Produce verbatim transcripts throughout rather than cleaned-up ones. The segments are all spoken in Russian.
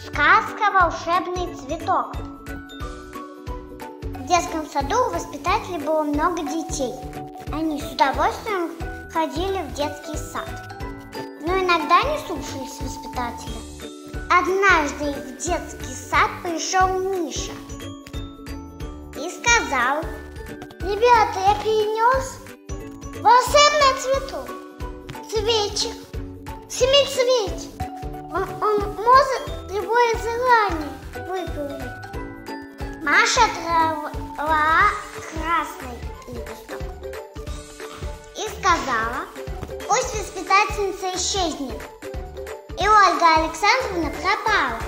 Сказка «Волшебный цветок». В детском саду у воспитателей было много детей. Они с удовольствием ходили в детский сад, но иногда не слушались воспитателя. Однажды в детский сад пришел Миша и сказал: «Ребята, я принес волшебный цветок, цветик, семицветик. Он, он может любое желание выполнить». Маша оторвала красный лепесток и сказала: «Пусть воспитательница исчезнет». И Ольга Александровна пропала.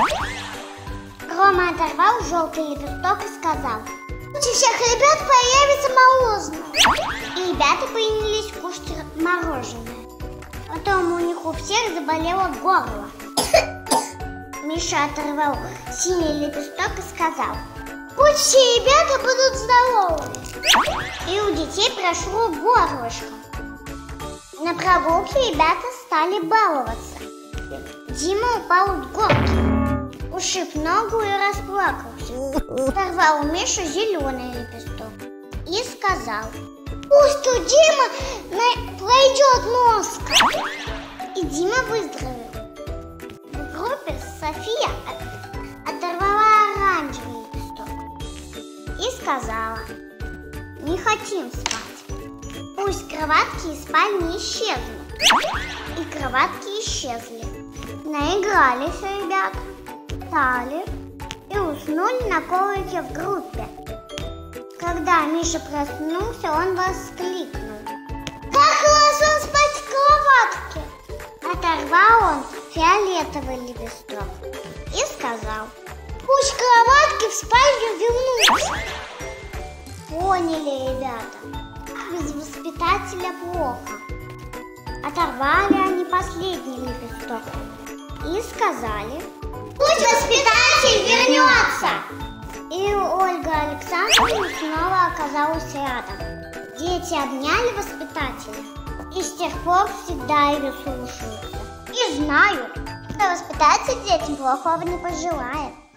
Рома оторвал желтый лепесток и сказал: «У всех ребят появится мороженое». И ребята принялись кушать мороженое. Потом у них у всех заболело горло. Миша оторвал синий лепесток и сказал: «Пусть все ребята будут здоровы». И у детей прошло горлышко. На прогулке ребята стали баловаться. Дима упал с горки, ушиб ногу и расплакался. Сорвал у Миши зеленый лепесток и сказал: «Пусть у Димы пройдет носка». И Дима выздоровел. В группе София оторвала оранжевый лепесток и сказала: «Не хотим спать. Пусть кроватки из спальни исчезнут». И кроватки исчезли. Наигрались ребята, встали и уснули на коврике в группе. Когда Миша проснулся, он воскликнул: «Как хорошо спать в кроватке!» Оторвал он фиолетовый лепесток и сказал: «Пусть кроватки в спальню вернутся». Поняли ребята, без воспитателя плохо. Оторвали они последний лепесток и сказали: «Пусть воспитатель вернется». И Ольга Александровна снова оказалась рядом. Дети обняли воспитателя и с тех пор всегда ее слушаются. И знают, что воспитатель детям плохого не пожелает.